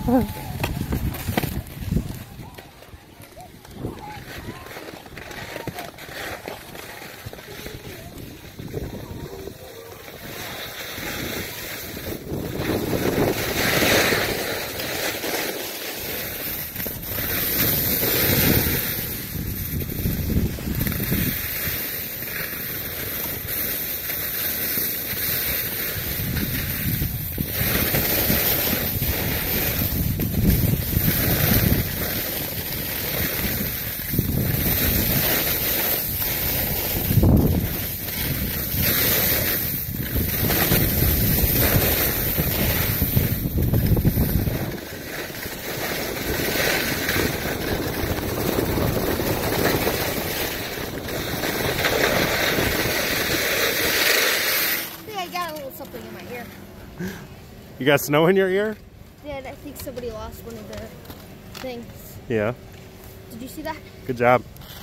Something in my ear. You got snow in your ear? Yeah, I think somebody lost one of their things. Yeah. Did you see that? Good job.